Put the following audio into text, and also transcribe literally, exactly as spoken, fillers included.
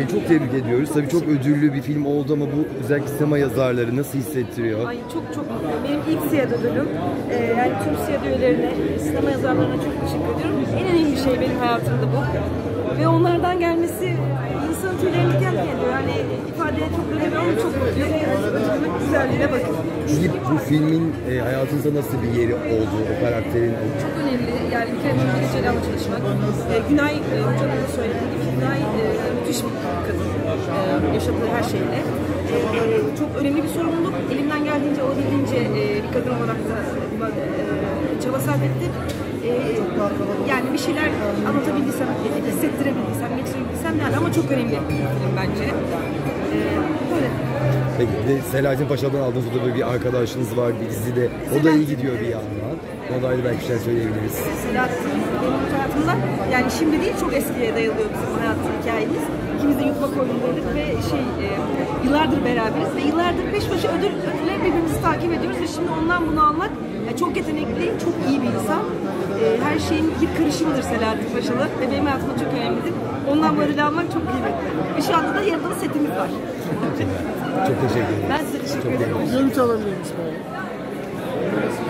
çok tebrik ediyoruz. Tabii çok ödüllü bir film oldu ama bu özellikle sinema yazarları nasıl hissettiriyor? Ay çok çok mutluyum. Benim ilk SİAD ödülüm. Ee, yani tüm SİAD üyelerine, sinema yazarlarına çok teşekkür ediyorum. En önemli şey benim hayatımda bu. Ve onlardan gelmesi insanın tüylerini diken diken ediyor. Yani ifadeye çok önemli ama çok mutluyum. Ödülümün güzelliğine bakın. Peki bu filmin e, hayatınızda nasıl bir yeri oldu, o karakterin? Çok önemli. Yani bir kere Nurgül Celal'la çalışmak. E, Günay, e, hocam da söylediği gibi Günay e, müthiş bir kadın. E, yaşadığı her şeyle. E, çok önemli bir sorumluluk. Elimden geldiğince, olabildiğince e, bir kadın olarak da e, çaba sarf ettim. E, yani bir şeyler anlatabildiysem, hissettirebildiysem, getirebildiysem yani ama çok önemli bir film bence. E, böyle. Peki de Selahattin Paşa'dan aldığınız o da böyle bir arkadaşınız var bir dizide. O da iyi gidiyor bir yandan. O da ayrı belki bir şey söyleyebiliriz. Selahattin benim hayatımda yani şimdi değil çok eskiye dayalıyor bizim hayat hikayemiz. İkimiz de yutma oyunundaydık ve şey e, yıllardır beraberiz ve yıllardır peş peşe ödül ödüle birbirimizi takip ediyoruz ve şimdi ondan bunu almak yani çok yetenekli, çok iyi bir insan. E, her şeyin bir karışımıdır Selahattin Paşalı ve benim hayatımda çok önemlidir. Ondan bu ödülü almak çok kıymetli. Ve şu anda da yarıda setimiz var. Çok teşekkür ederim. Ben size teşekkür ederim. Görüntü alabilir miyiz böyle?